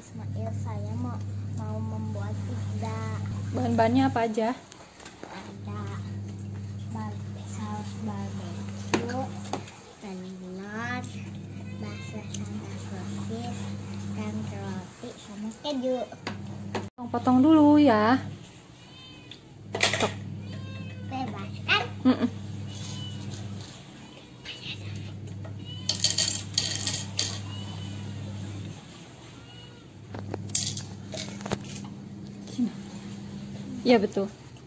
Ismail, saya mau membuat pizza. Bahan-bahannya apa aja? Ada saus barbecue, peanut, basa Santa sosis, dan roti sama keju. Potong dulu ya. Bebas kan? Iya betul.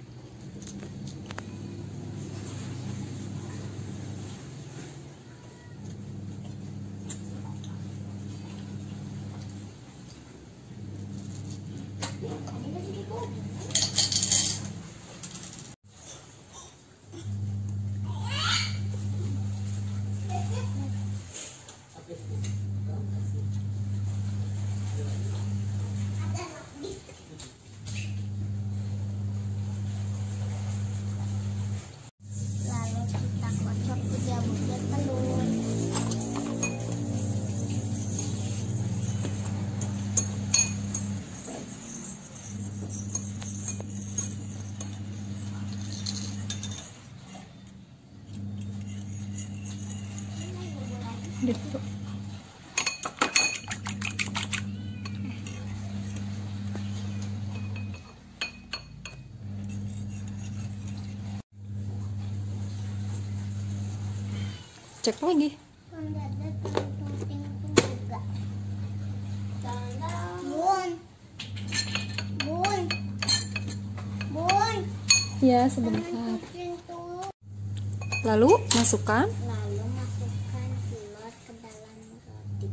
Lalu kita kocok 3 butir telur. Gitu. Cek lagi. Ada penting juga. Bun. Ya, sebentar. Lalu masukkan Lalu masukkan telur ke dalam roti.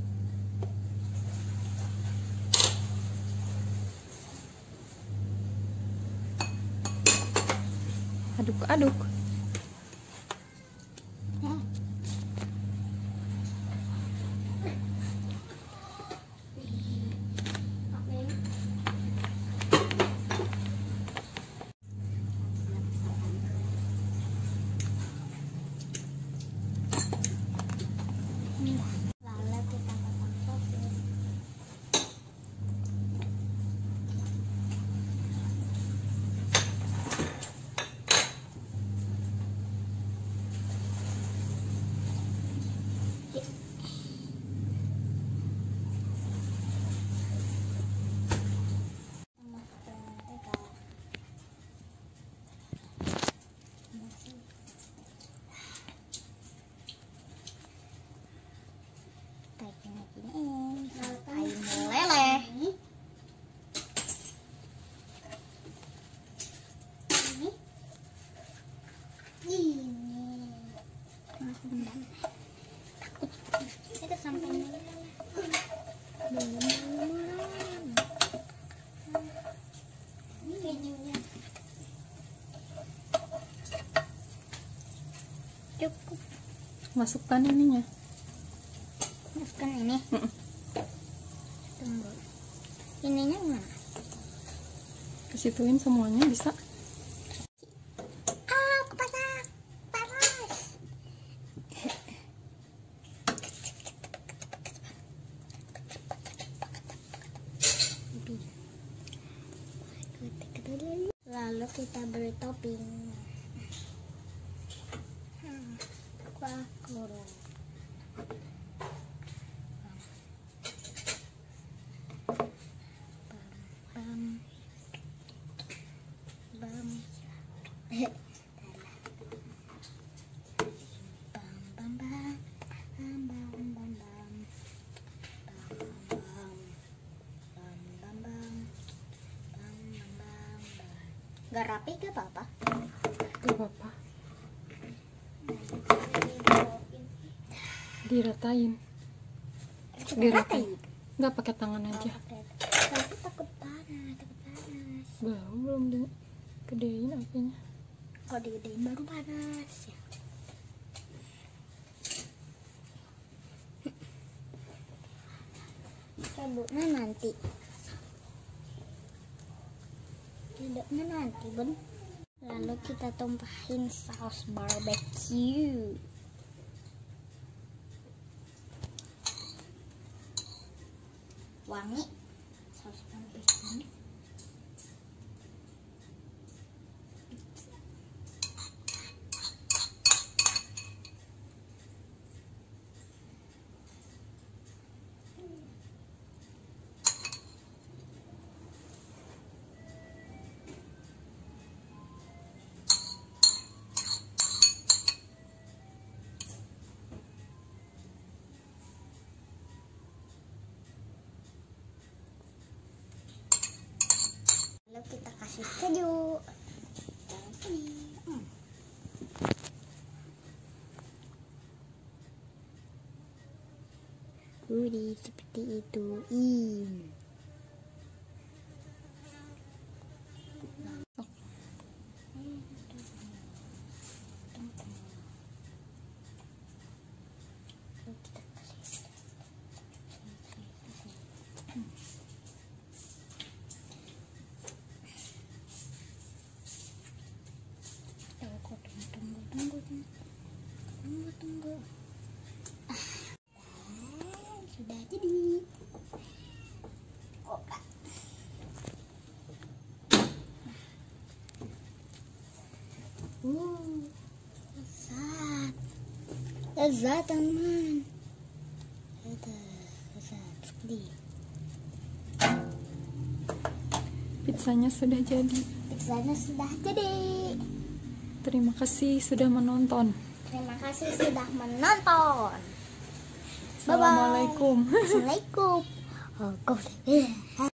aduk-aduk. Lalu kita potong sosis. Air meleleh. Itu sampai meleleh. Kejunya cukup. Masukkan ininya. Masukkan ini. Tunggu. Ininya mana? Kesituin semuanya bisa. Ah, kepasak. Panas. Lalu kita beri topping. Kuah kurung. Gak rapi gak apa-apa. Gak apa-apa. Diratain. Nggak pakai tangan aja. Tapi takut panas. Belum digedein apinya. Kalau digedein baru panas ya. Cabutnya nanti. Cabutnya nanti, Bun. Lalu kita tumpahin saus barbecue. Wangi. sospan pisang. Lalu kita kasih keju. Gurih seperti itu. Tunggu. Sudah jadi. Lezat teman. Lezat sekali. Pizzanya sudah jadi. Pizzanya sudah jadi. Terima kasih sudah menonton. Terima kasih sudah menonton. Assalamualaikum. Assalamualaikum.